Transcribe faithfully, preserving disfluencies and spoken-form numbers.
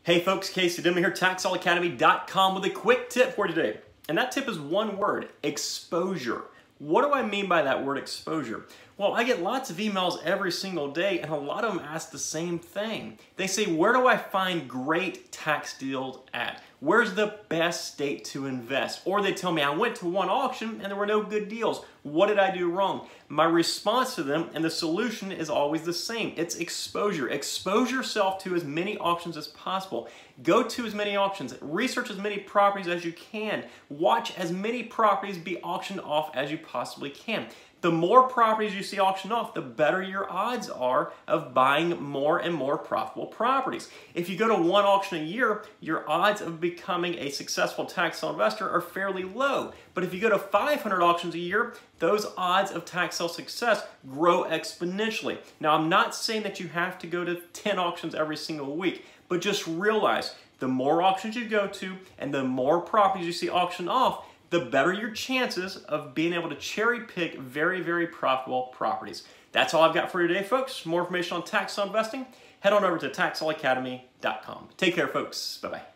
Hey folks, Casey Dimon here, Taxall Academy dot com with a quick tip for today. And that tip is one word, exposure. What do I mean by that word exposure? Well, I get lots of emails every single day and a lot of them ask the same thing. They say, where do I find great tax deals at? Where's the best state to invest? Or they tell me, I went to one auction and there were no good deals. What did I do wrong? My response to them and the solution is always the same. It's exposure. Expose yourself to as many auctions as possible. Go to as many auctions. Research as many properties as you can. Watch as many properties be auctioned off as you possibly can. The more properties you see auctioned off, the better your odds are of buying more and more profitable properties. If you go to one auction a year, your odds of becoming a successful tax sale investor are fairly low. But if you go to five hundred auctions a year, those odds of tax sale success grow exponentially. Now, I'm not saying that you have to go to ten auctions every single week, but just realize the more auctions you go to and the more properties you see auctioned off, the better your chances of being able to cherry pick very, very profitable properties. That's all I've got for you today, folks. For more information on tax sale investing, head on over to Taxall Academy dot com. Take care, folks. Bye-bye.